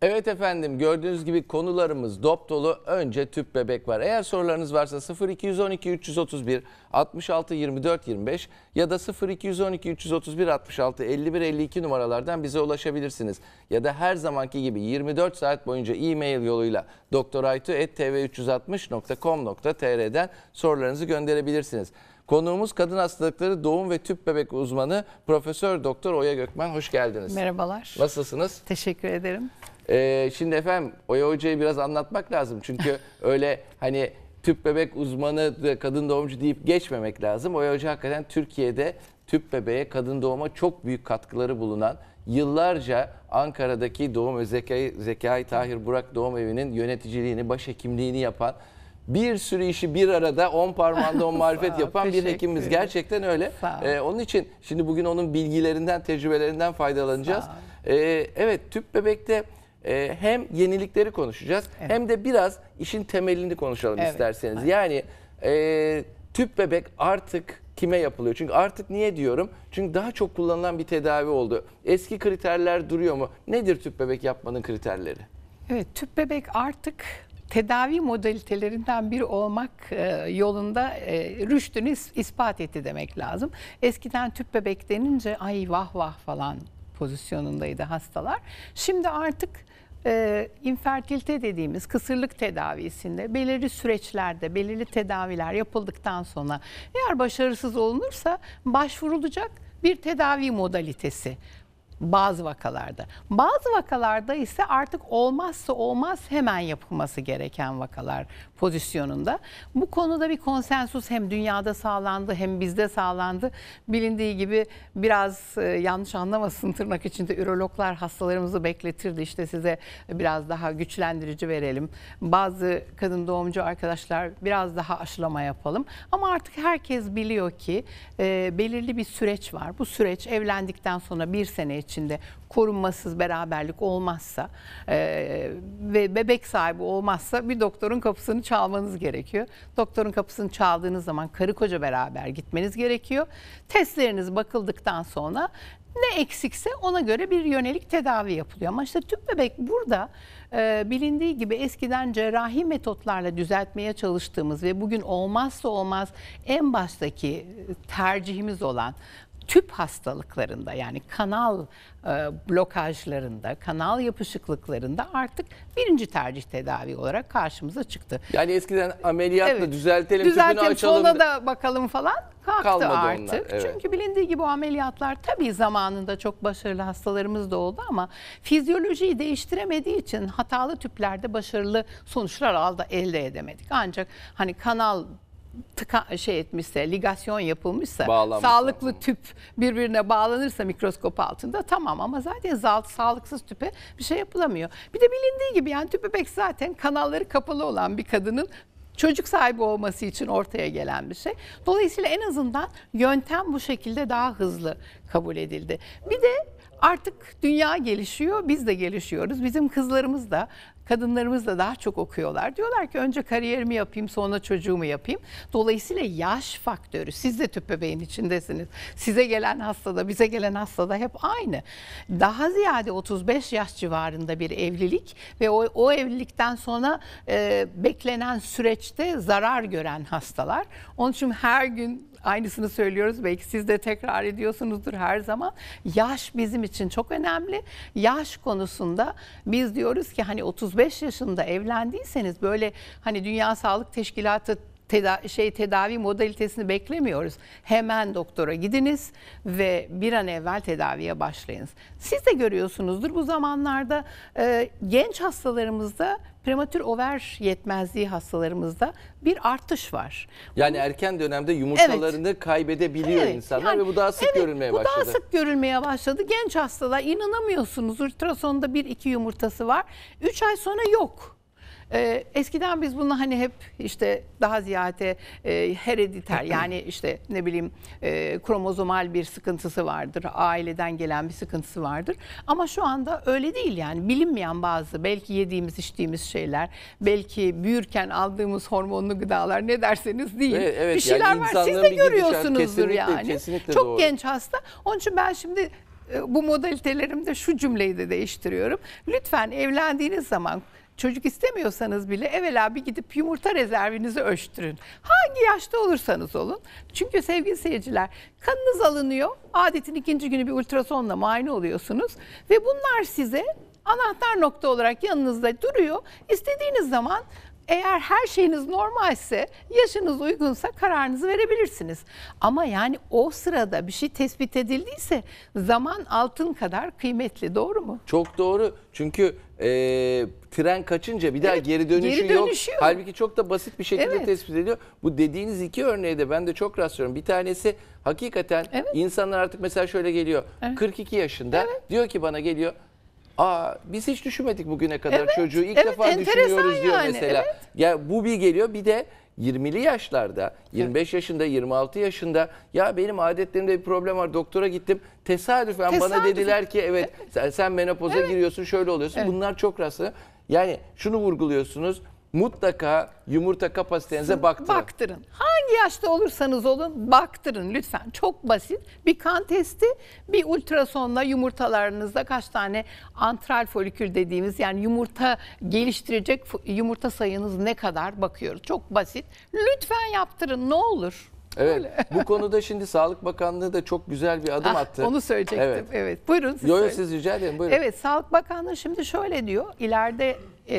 Evet efendim, gördüğünüz gibi konularımız dop dolu. Önce tüp bebek var. Eğer sorularınız varsa 0212 331 66 24 25 ya da 0212 331 66 51 52 numaralardan bize ulaşabilirsiniz. Ya da her zamanki gibi 24 saat boyunca e-mail yoluyla doktoraytu@tv360.com.tr'den sorularınızı gönderebilirsiniz. Konuğumuz kadın hastalıkları doğum ve tüp bebek uzmanı Profesör Doktor Oya Gökmen. Hoş geldiniz. Merhabalar. Nasılsınız? Teşekkür ederim. Şimdi efendim Oya Hoca'yı biraz anlatmak lazım. Çünkü öyle hani tüp bebek uzmanı, kadın doğumcu deyip geçmemek lazım. Oya Hoca hakikaten Türkiye'de tüp bebeğe, kadın doğuma çok büyük katkıları bulunan, yıllarca Ankara'daki Doğum ve Zekai Tahir Burak Doğum Evi'nin yöneticiliğini, başhekimliğini yapan, bir sürü işi bir arada 10 parmağında 10 marifet yapan bir hekimimiz. Gerçekten öyle. Onun için şimdi bugün onun bilgilerinden, tecrübelerinden faydalanacağız. Evet, tüp bebekte hem yenilikleri konuşacağız, hem de biraz işin temelini konuşalım isterseniz. Yani tüp bebek artık kime yapılıyor? Çünkü artık niye diyorum? Çünkü daha çok kullanılan bir tedavi oldu. Eski kriterler duruyor mu? Nedir tüp bebek yapmanın kriterleri? Evet, tüp bebek artık tedavi modalitelerinden biri olmak yolunda rüştünü ispat etti demek lazım. Eskiden tüp bebek denince ay vah vah falan pozisyonundaydı hastalar. Şimdi artık infertilite dediğimiz kısırlık tedavisinde belirli süreçlerde belirli tedaviler yapıldıktan sonra eğer başarısız olunursa başvurulacak bir tedavi modalitesi. Bazı vakalarda. Bazı vakalarda ise artık olmazsa olmaz hemen yapılması gereken vakalar pozisyonunda. Bu konuda bir konsensus hem dünyada sağlandı hem bizde sağlandı. Bilindiği gibi biraz yanlış anlamasın tırnak içinde ürologlar hastalarımızı bekletirdi. İşte size biraz daha güçlendirici verelim. Bazı kadın doğumcu arkadaşlar biraz daha aşılama yapalım. Ama artık herkes biliyor ki belirli bir süreç var. Bu süreç evlendikten sonra bir sene içinde korunmasız beraberlik olmazsa ve bebek sahibi olmazsa bir doktorun kapısını çalmanız gerekiyor. Doktorun kapısını çaldığınız zaman karı koca beraber gitmeniz gerekiyor. Testleriniz bakıldıktan sonra ne eksikse ona göre bir yönelik tedavi yapılıyor. Ama işte tüp bebek burada bilindiği gibi eskiden cerrahi metotlarla düzeltmeye çalıştığımız ve bugün olmazsa olmaz en baştaki tercihimiz olan tüp hastalıklarında, yani kanal blokajlarında, kanal yapışıklıklarında artık birinci tercih tedavi olarak karşımıza çıktı. Yani eskiden ameliyatla düzeltelim, tüpünü açalım. Sonra da bakalım falan kalktı artık. Onlar, Çünkü bilindiği gibi o ameliyatlar tabii zamanında çok başarılı hastalarımız da oldu ama fizyolojiyi değiştiremediği için hatalı tüplerde başarılı sonuçlar elde edemedik. Ancak hani kanal etmişse, ligasyon yapılmışsa, sağlıklı tüp birbirine bağlanırsa mikroskop altında tamam, ama zaten sağlıksız tüpe bir şey yapılamıyor. Bir de bilindiği gibi yani tüp bebek zaten kanalları kapalı olan bir kadının çocuk sahibi olması için ortaya gelen bir şey. Dolayısıyla en azından yöntem bu şekilde daha hızlı kabul edildi. Bir de artık dünya gelişiyor, biz de gelişiyoruz. Bizim kızlarımız da, kadınlarımız da daha çok okuyorlar. Diyorlar ki önce kariyerimi yapayım, sonra çocuğumu yapayım. Dolayısıyla yaş faktörü, siz de tüp bebeğin içindesiniz. Size gelen hastada, bize gelen hastada hep aynı. Daha ziyade 35 yaş civarında bir evlilik ve o evlilikten sonra beklenen süreçte zarar gören hastalar. Onun için her gün aynısını söylüyoruz. Belki siz de tekrar ediyorsunuzdur her zaman. Yaş bizim için çok önemli. Yaş konusunda biz diyoruz ki hani 35 yaşında evlendiyseniz böyle hani Dünya Sağlık Teşkilatı tedavi modalitesini beklemiyoruz. Hemen doktora gidiniz ve bir an evvel tedaviye başlayınız. Siz de görüyorsunuzdur bu zamanlarda genç hastalarımızda, prematür over yetmezliği hastalarımızda bir artış var. Yani erken dönemde yumurtalarını kaybedebiliyor insanlar ve bu daha sık görülmeye başladı. Bu daha sık görülmeye başladı. Genç hastalar, inanamıyorsunuz, ultrasonda 1-2 yumurtası var. 3 ay sonra yok. Eskiden biz bunu hani hep işte daha ziyade herediter, yani işte ne bileyim kromozomal bir sıkıntısı vardır, aileden gelen bir sıkıntısı vardır. Ama şu anda öyle değil, yani bilinmeyen bazı, belki yediğimiz içtiğimiz şeyler, belki büyürken aldığımız hormonlu gıdalar, ne derseniz deyin. Bir şeyler var, siz de görüyorsunuzdur yani. Kesinlikle çok doğru. Genç hasta. Onun için ben şimdi bu modalitelerimde şu cümleyi de değiştiriyorum. Lütfen evlendiğiniz zaman çocuk istemiyorsanız bile evvela bir gidip yumurta rezervinizi ölçtürün. Hangi yaşta olursanız olun. Çünkü sevgili seyirciler, kanınız alınıyor. Adetin 2. günü bir ultrasonla muayene oluyorsunuz. Ve bunlar size anahtar nokta olarak yanınızda duruyor. İstediğiniz zaman eğer her şeyiniz normalse, yaşınız uygunsa kararınızı verebilirsiniz. Ama yani o sırada bir şey tespit edildiyse zaman altın kadar kıymetli, doğru mu? Çok doğru. Çünkü tren kaçınca bir daha Evet, geri dönüşü geri yok. dönüşü yok. Halbuki çok da basit bir şekilde Evet. tespit ediliyor. Bu dediğiniz iki örneği de ben de çok rastlıyorum. Bir tanesi hakikaten Evet. insanlar artık mesela şöyle geliyor. Evet. 42 yaşında diyor ki bana geliyor. Biz hiç düşünmedik bugüne kadar Evet, çocuğu. İlk evet, defa enteresan düşünüyoruz diyor yani, mesela. evet. Ya bu bir geliyor, bir de 20'li yaşlarda, 25 yaşında, 26 yaşında ya benim adetlerimde bir problem var. Doktora gittim. Tesadüfen bana Tesadüfen. dediler ki evet sen menopoza giriyorsun, şöyle oluyorsun. Evet. Bunlar çok rastlı. Yani şunu vurguluyorsunuz. Mutlaka yumurta kapasitenize baktırın. Baktırın. Hangi yaşta olursanız olun baktırın lütfen. Çok basit. Bir kan testi, bir ultrasonla yumurtalarınızda kaç tane antral folikül dediğimiz yani yumurta geliştirecek yumurta sayınız ne kadar bakıyoruz. Çok basit. Lütfen yaptırın ne olur. Evet. Bu konuda şimdi Sağlık Bakanlığı da çok güzel bir adım attı. Onu söyleyecektim. Evet. Evet. Buyurun siz Yo söyleyin. siz rica ederim. Buyurun. Evet, Sağlık Bakanlığı şimdi şöyle diyor. İleride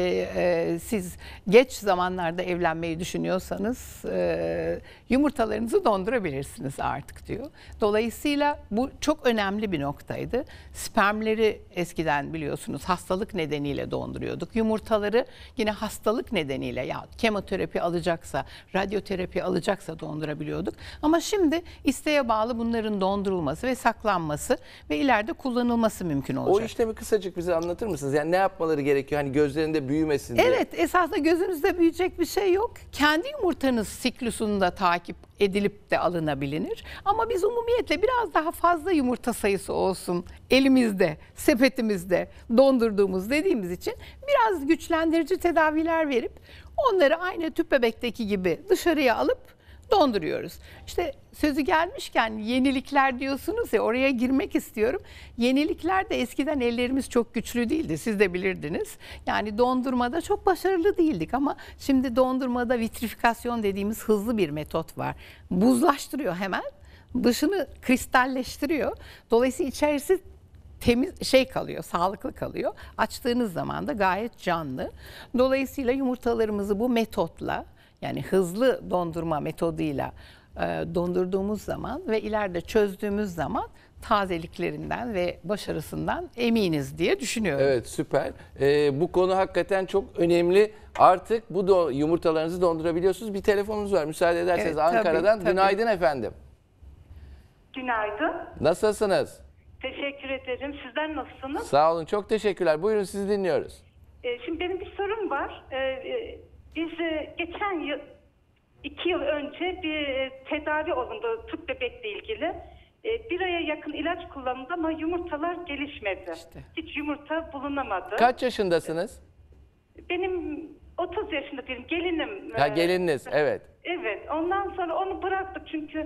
siz geç zamanlarda evlenmeyi düşünüyorsanız yumurtalarınızı dondurabilirsiniz artık diyor. Dolayısıyla bu çok önemli bir noktaydı. Spermleri eskiden biliyorsunuz hastalık nedeniyle donduruyorduk. Yumurtaları yine hastalık nedeniyle ya kemoterapi alacaksa, radyoterapi alacaksa dondurabiliyorduk. Ama şimdi isteğe bağlı bunların dondurulması ve saklanması ve ileride kullanılması mümkün olacak. O işlemi kısacık bize anlatır mısınız? Yani ne yapmaları gerekiyor? Hani gözlerinde büyümesin diye. Evet, esasında gözünüzde büyüyecek bir şey yok. Kendi yumurtanız siklusunda takip edilip de alınabilir. Ama biz umumiyetle biraz daha fazla yumurta sayısı olsun elimizde, sepetimizde dondurduğumuz dediğimiz için biraz güçlendirici tedaviler verip onları aynı tüp bebekteki gibi dışarıya alıp donduruyoruz. İşte sözü gelmişken yenilikler diyorsunuz ya oraya girmek istiyorum. Yenilikler de eskiden ellerimiz çok güçlü değildi. Siz de bilirdiniz. Yani dondurmada çok başarılı değildik ama şimdi dondurmada vitrifikasyon dediğimiz hızlı bir metot var. Buzlaştırıyor hemen. Dışını kristalleştiriyor. Dolayısıyla içerisi temiz kalıyor, sağlıklı kalıyor. Açtığınız zaman da gayet canlı. Dolayısıyla yumurtalarımızı bu metotla yani hızlı dondurma metoduyla dondurduğumuz zaman ve ileride çözdüğümüz zaman tazeliklerinden ve başarısından eminiz diye düşünüyorum. Evet süper. Bu konu hakikaten çok önemli. Artık bu yumurtalarınızı dondurabiliyorsunuz. Bir telefonumuz var. Müsaade ederseniz Evet, tabii, Ankara'dan. tabii. Günaydın efendim. Günaydın. Nasılsınız? Teşekkür ederim. Sizler nasılsınız? Sağ olun. Çok teşekkürler. Buyurun sizi dinliyoruz. Şimdi benim bir sorum var. Biz geçen yıl, 2 yıl önce bir tedavi olundu tüp bebekle ilgili. 1 aya yakın ilaç kullanıldı ama yumurtalar gelişmedi. İşte. Hiç yumurta bulunamadı. Kaç yaşındasınız? Benim 30 yaşında bir gelinim. Ha, gelininiz. Evet. Evet. Ondan sonra onu bıraktık çünkü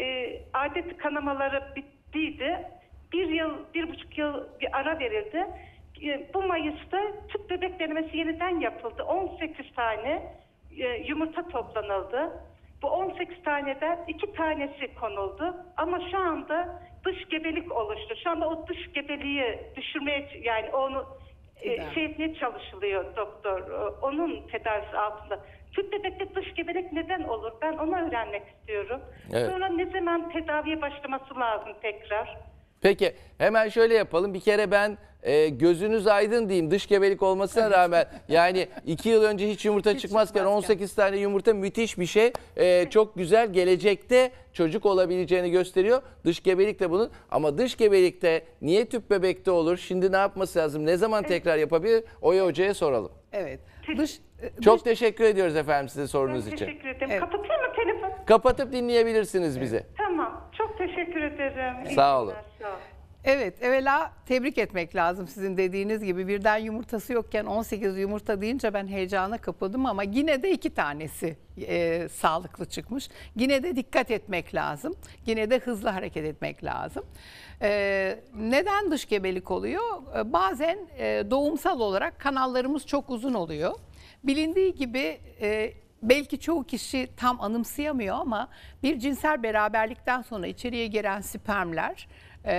adet kanamaları bittiydi. 1 yıl, 1,5 yıl bir ara verildi. Bu Mayıs'ta tüp bebek denemesi yeniden yapıldı. 18 tane yumurta toplanıldı. Bu 18 taneden 2 tanesi konuldu. Ama şu anda dış gebelik oluştu. Şu anda o dış gebeliği düşürmeye yani onu etmeye çalışılıyor doktor. Onun tedavisi altında. Tüp bebekte dış gebelik neden olur? Ben onu öğrenmek istiyorum. Evet. Sonra ne zaman tedaviye başlaması lazım tekrar? Peki hemen şöyle yapalım. Bir kere ben gözünüz aydın diyeyim dış gebelik olmasına rağmen yani 2 yıl önce hiç yumurta çıkmazken 18 tane yumurta müthiş bir şey. Çok güzel gelecekte çocuk olabileceğini gösteriyor. Dış gebelik de bunun ama dış gebelikte niye tüp bebekte olur? Şimdi ne yapması lazım? Ne zaman tekrar yapabilir? Oya Hoca'ya soralım. Evet. Çok teşekkür ediyoruz efendim size sorunuz için. Teşekkür ederim. Evet. Kapatayım mı telefon? Kapatıp dinleyebilirsiniz bizi. Tamam. Çok teşekkür ederim. İyi Sağ olun. günler, sağ olun. Evet, evvela tebrik etmek lazım sizin dediğiniz gibi. Birden yumurtası yokken 18 yumurta deyince ben heyecana kapıldım ama yine de 2 tanesi sağlıklı çıkmış. Yine de dikkat etmek lazım. Yine de hızlı hareket etmek lazım. Neden dış gebelik oluyor? Bazen doğumsal olarak kanallarımız çok uzun oluyor. Bilindiği gibi belki çoğu kişi tam anımsayamıyor ama bir cinsel beraberlikten sonra içeriye giren spermler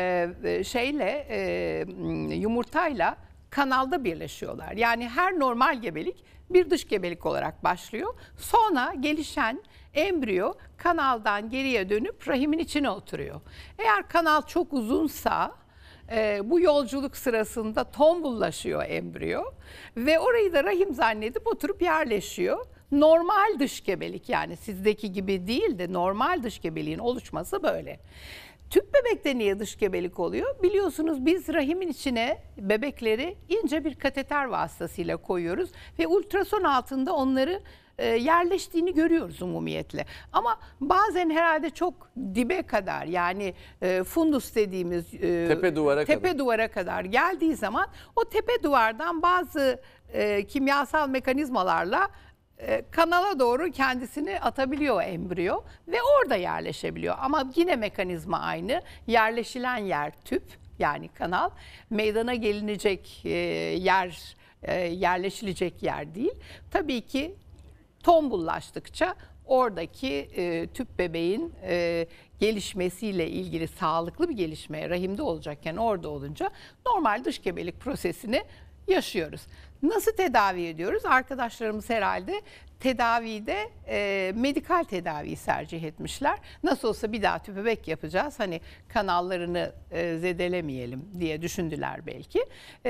yumurtayla kanalda birleşiyorlar. Yani her normal gebelik bir dış gebelik olarak başlıyor. Sonra gelişen embriyo kanaldan geriye dönüp rahimin içine oturuyor. Eğer kanal çok uzunsa bu yolculuk sırasında tombullaşıyor embriyo ve orayı da rahim zannedip oturup yerleşiyor. Normal dış gebelik, yani sizdeki gibi değil de normal dış gebeliğin oluşması böyle. Tüp bebekte niye dış gebelik oluyor? Biliyorsunuz biz rahimin içine bebekleri ince bir kateter vasıtasıyla koyuyoruz ve ultrason altında onları yerleştiğini görüyoruz umumiyetle. Ama bazen herhalde çok dibe kadar, yani fundus dediğimiz tepe duvara kadar geldiği zaman o tepe duvardan bazı kimyasal mekanizmalarla kanala doğru kendisini atabiliyor embriyo ve orada yerleşebiliyor. Ama yine mekanizma aynı. Yerleşilen yer tüp, yani kanal. Meydana gelinecek yer, yerleşilecek yer değil. Tabii ki tombullaştıkça oradaki tüp bebeğin gelişmesiyle ilgili sağlıklı bir gelişme rahimde olacakken orada olunca normal dış gebelik prosesini yaşıyoruz. Nasıl tedavi ediyoruz? Arkadaşlarımız herhalde tedavide medikal tedaviyi tercih etmişler. Nasıl olsa bir daha tüp bebek yapacağız, hani kanallarını zedelemeyelim diye düşündüler belki.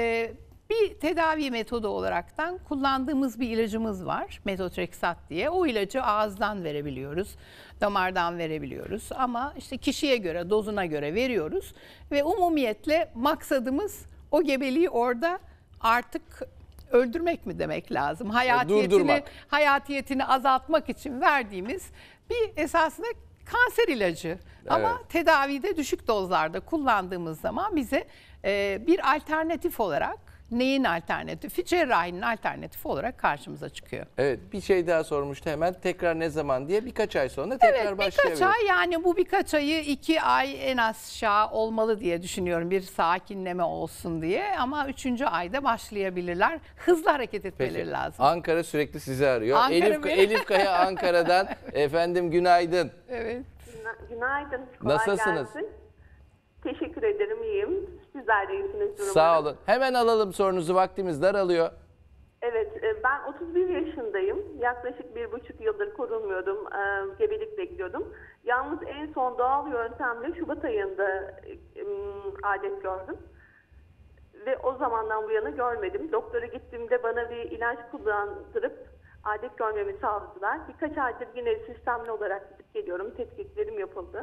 Bir tedavi metodu olaraktan kullandığımız bir ilacımız var, metotrexat diye. O ilacı ağızdan verebiliyoruz, damardan verebiliyoruz ama işte kişiye göre, dozuna göre veriyoruz ve umumiyetle maksadımız o gebeliği orada artık öldürmek mi demek lazım? Hayatiyetini azaltmak için verdiğimiz bir esasında kanser ilacı. Evet. Ama tedavide düşük dozlarda kullandığımız zaman bize bir alternatif olarak, neyin alternatifi? Cerrahinin alternatifi olarak karşımıza çıkıyor. Evet, bir şey daha sormuştu hemen, tekrar ne zaman diye. Birkaç ay sonra tekrar başlayabilir. Birkaç ay, yani bu birkaç ayı 2 ay en aşağı olmalı diye düşünüyorum, bir sakinleme olsun diye, ama 3. ayda başlayabilirler. Hızlı hareket etmeleri lazım. Ankara sürekli sizi arıyor. Elif Kaya Ankara'dan. Efendim günaydın. Evet. Günaydın. Kolay Nasılsınız? Gelsin. Teşekkür ederim, iyiyim. Sizler de iyisiniz. Sağ olun. Hemen alalım sorunuzu, vaktimiz daralıyor. Evet, ben 31 yaşındayım. Yaklaşık 1,5 yıldır korunmuyordum. Gebelik bekliyordum. Yalnız en son doğal yöntemle Şubat ayında adet gördüm. Ve o zamandan bu yana görmedim. Doktora gittiğimde bana bir ilaç kullandırıp adet görmemi sağladılar. Birkaç aydır yine sistemli olarak gidip geliyorum. Tetkiklerim yapıldı.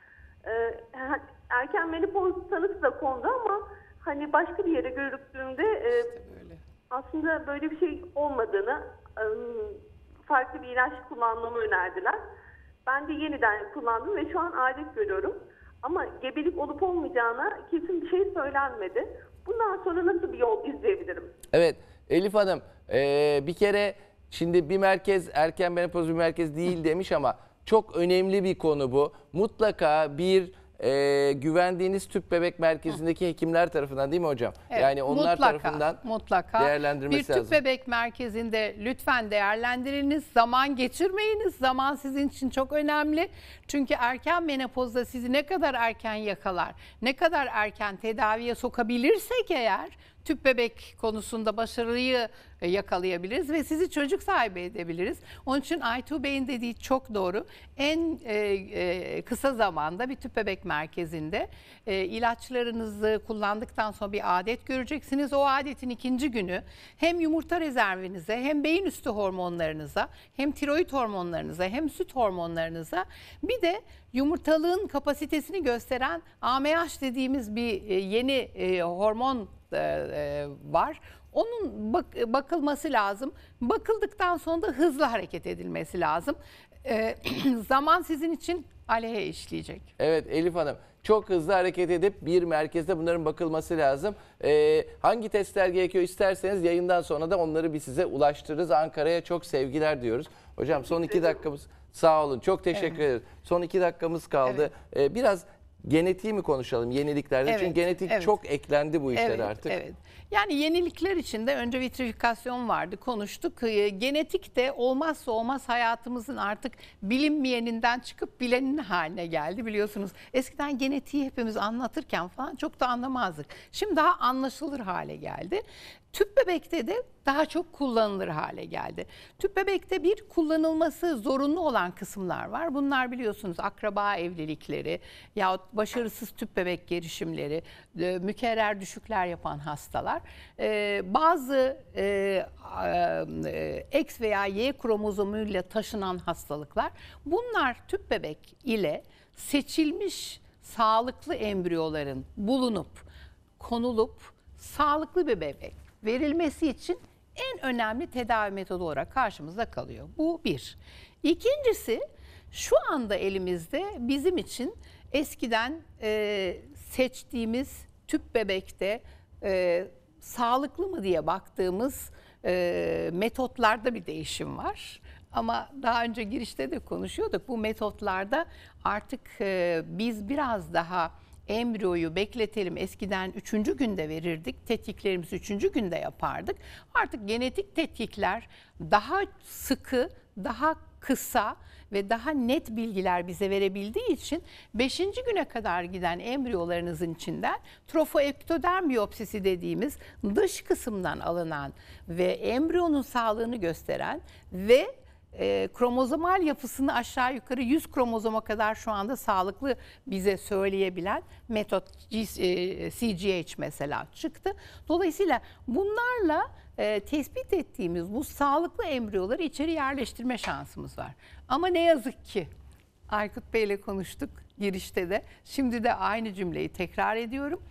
Erken menopoz tanısı da kondu ama hani başka bir yere görüldüğümde aslında böyle bir şey olmadığını, farklı bir ilaç kullanmamı önerdiler. Ben de yeniden kullandım ve şu an adet görüyorum. Ama gebelik olup olmayacağına kesin bir şey söylenmedi. Bundan sonra nasıl bir yol izleyebilirim? Evet Elif Hanım, bir kere şimdi bir merkez erken menopoz bir merkez değil demiş ama çok önemli bir konu bu. Mutlaka bir güvendiğiniz tüp bebek merkezindeki hekimler tarafından, değil mi hocam? Evet, yani onlar tarafından değerlendirmesi lazım. Bir tüp bebek merkezinde lütfen değerlendiriniz. Zaman geçirmeyiniz. Zaman sizin için çok önemli. Çünkü erken menopozda sizi ne kadar erken yakalar, ne kadar erken tedaviye sokabilirsek eğer tüp bebek konusunda başarıyı yakalayabiliriz ve sizi çocuk sahibi edebiliriz. Onun için Aytuğ Bey'in dediği çok doğru. En kısa zamanda bir tüp bebek merkezinde ilaçlarınızı kullandıktan sonra bir adet göreceksiniz. O adetin 2. günü hem yumurta rezervinize, hem beyin üstü hormonlarınıza, hem tiroid hormonlarınıza, hem süt hormonlarınıza, bir de yumurtalığın kapasitesini gösteren AMH dediğimiz bir yeni hormon var. Onun bakılması lazım. Bakıldıktan sonra da hızlı hareket edilmesi lazım. Zaman sizin için aleyhe işleyecek. Evet Elif Hanım, çok hızlı hareket edip bir merkezde bunların bakılması lazım. Hangi testler gerekiyor isterseniz yayından sonra da onları biz size ulaştırırız. Ankara'ya çok sevgiler diyoruz. Hocam son 2 dakikamız, sağ olun, çok teşekkür ederiz. Son 2 dakikamız kaldı. Biraz genetiği mi konuşalım yeniliklerde? Evet, Çünkü genetik çok eklendi bu işlere artık. Evet. Yani yenilikler içinde önce vitrifikasyon vardı, konuştuk. Genetik de olmazsa olmaz hayatımızın artık bilinmeyeninden çıkıp bilenin haline geldi biliyorsunuz. Eskiden genetiği hepimiz anlatırken falan çok da anlamazdık. Şimdi daha anlaşılır hale geldi. Tüp bebekte de daha çok kullanılır hale geldi. Tüp bebekte bir kullanılması zorunlu olan kısımlar var. Bunlar biliyorsunuz akraba evlilikleri yahut başarısız tüp bebek girişimleri, mükerrer düşükler yapan hastalar. Bazı X veya Y kromozomuyla taşınan hastalıklar. Bunlar tüp bebek ile seçilmiş sağlıklı embriyoların bulunup, konulup sağlıklı bir bebek verilmesi için en önemli tedavi metodu olarak karşımıza kalıyor. Bu bir. İkincisi şu anda elimizde bizim için eskiden seçtiğimiz tüp bebekte sağlıklı mı diye baktığımız metotlarda bir değişim var. Ama daha önce girişte de konuşuyorduk. Bu metotlarda artık biz biraz daha embriyoyu bekletelim. Eskiden 3. günde verirdik. Tetkiklerimizi 3. günde yapardık. Artık genetik tetkikler daha sıkı, daha kısa ve daha net bilgiler bize verebildiği için 5. güne kadar giden embriyolarınızın içinden trofoektoderm biyopsisi dediğimiz dış kısımdan alınan ve embriyonun sağlığını gösteren ve kromozomal yapısını aşağı yukarı 100 kromozoma kadar şu anda sağlıklı bize söyleyebilen metot CGH mesela çıktı. Dolayısıyla bunlarla tespit ettiğimiz bu sağlıklı embriyoları içeri yerleştirme şansımız var. Ama ne yazık ki Aykut Bey ile konuştuk girişte de. Şimdi de aynı cümleyi tekrar ediyorum.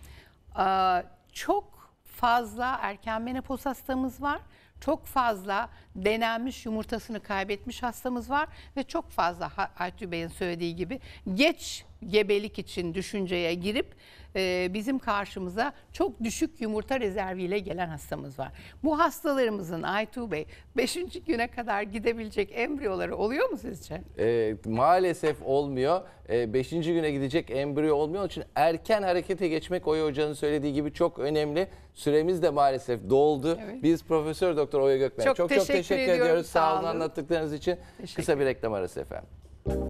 Çok fazla erken menopoz hastamız var. Çok fazla denenmiş yumurtasını kaybetmiş hastamız var ve çok fazla Aykut Bey'in söylediği gibi geç gebelik için düşünceye girip bizim karşımıza çok düşük yumurta rezerviyle gelen hastamız var. Bu hastalarımızın Aytuğ Bey 5. güne kadar gidebilecek embriyoları oluyor mu sizce? Maalesef olmuyor. 5. güne gidecek embriyo olmuyor. Onun için erken harekete geçmek Oya Hoca'nın söylediği gibi çok önemli. Süremiz de maalesef doldu. Evet. Biz Profesör Doktor Oya Gökmen çok teşekkür ediyoruz. Sağ olun olun. anlattıklarınız için. Kısa bir reklam arası efendim.